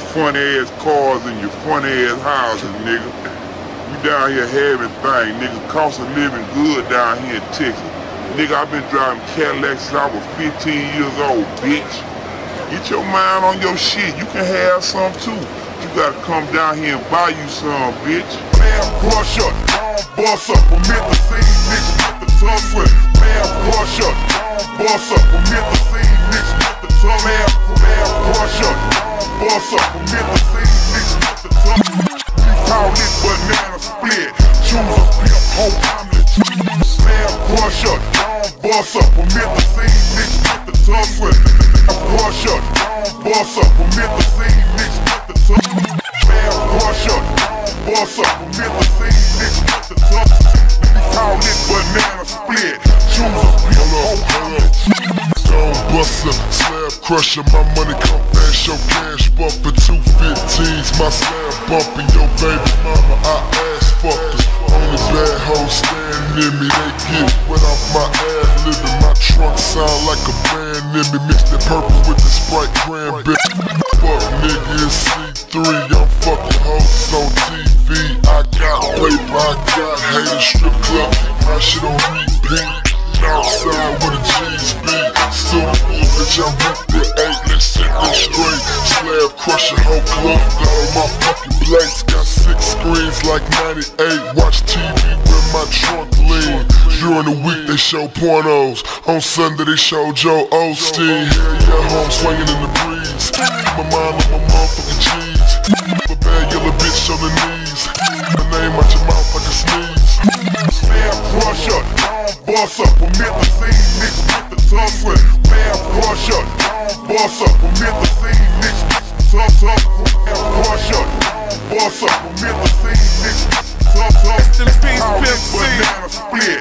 funny ass cars and your funny ass houses, nigga. We down here having things, nigga. Cost of living good down here in Texas. Nigga, I've been driving Cadillac since I was 15 years old, bitch. Get your mind on your shit. You can have some too. You gotta come down here and buy you some, bitch. Man, brush up, boss up, I'm in the scene, nigga, with the tongue slip. Man, brush up, boss up, I'm in the scene, nigga, with the tongue. Man, brush up, boss up, I'm in the scene, nigga, with the tongue. We call it banana split. Choose a pimp, hoe, I'm the man, brush up, boss up, I'm in the scene, nigga, with the tongue slip. Brush up, boss up, I'm in the scene, nigga, with the tongue. Man, brush up, boss up, I'm in the scene, nigga, with the tongue. We call it banana split. Choose a pimp, hoe, I'm the Stone buster, slab crusher, my money come fast, your cash bumpin' 215s, my slab bumpin', your baby mama, I ass fuckers. Only bad hoes standing near me, they get wet off my ass, living my trunk sound like a band near me, mix that purple with the Sprite cranberry. Fuck nigga, it's C3, I'm fucking hoes on TV, I got paper, I got haters, strip club, keep my shit on repeat. Outside with a G's beat, still the bull, bitch, I'm with the 8, let's set this straight. Slab crusher, whole club, got on my fucking plates. Got 6 screens like 98, watch TV with my trunk lean. During the week they show pornos, on Sunday they show Joe Osteen. Hell yeah, home swinging in the breeze, keep my mind on my motherfucking cheese. A bad yellow bitch on the knees, my name out your mouth like a sneeze. man, brush up, boss up, I'm in the scene, nigga, with the tongue slip. Man, brush up, boss up, I'm in the scene, nigga, with the tongue. Man, brush up, boss up, I'm in the scene, nigga, with the tongue. Call it banana split.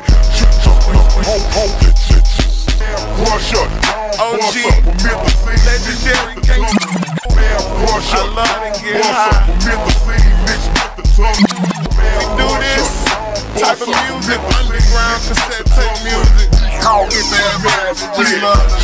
Man, brush up, boss up, I'm in the scene, legendary nigga, with the tongue. Man, brush up, boss up, I'm in the scene, nigga, with the tongue. Man, do this type of music, underground cassette tape music. call it banana split. Just love to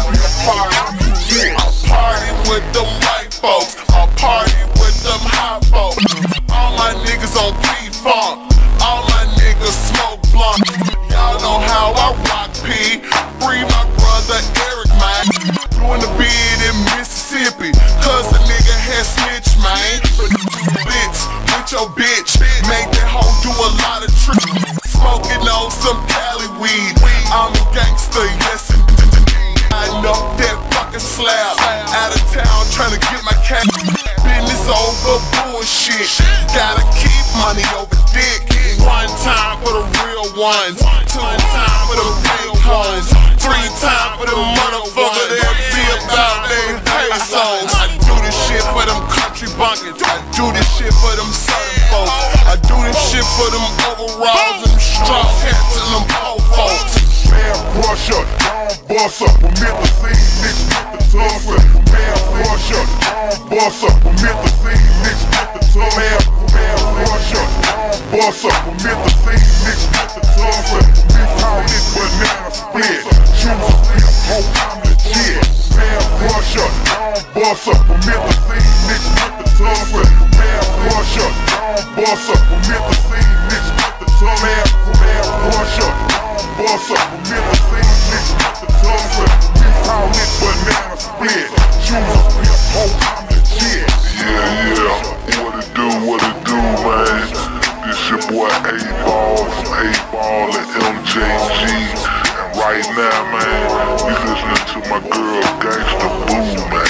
vibe. I party with them white folks, I party with them hot folks. All my niggas on P-Funk, all my niggas smoke blunt. Y'all know how I rock P. Free my brother Eric, man. Doing the bid in Mississippi, cause the nigga had snitch, man. But bitch, with your bitch, make that hoe do a lot of tricks. Smoking on some Cali weed, I'm a gangster, yes indeed. I know that fucking slab, out of town trying to get my cash. Business over bullshit, gotta keep money over dick. 1 time for the real ones, 2 times for the real ones, 3 times for the motherfucker that be about they pesos. I do this shit for them country bunkers, I do this shit for them southern folks, I do this shit for them overalls and them straw hats and them poor folks. Man, brush up, boss up, I'm in the scene, nigga, with the tongue slip. Man, brush up, boss up, I'm in the scene, nigga, with the tongue. Man, brush up, boss up, I'm in the scene, nigga, with the tongue slip. We call it banana split. Choose a pimp, hoe, I'm legit. Man, brush up, boss up, I'm in the scene, nigga, with the tongue slip. Man, brush up, boss up, I'm in the scene, nigga, with the tongue. Man, brush up, boss up, I'm in the scene, nigga, with the tongue slip. We call it banana split. Choose a pimp, hoe, I'm legit. Yeah, what it do, man? This your boy A-Ball from A-Ball and MJG. And right now, man, we listening to my girl Gangsta Boo, man.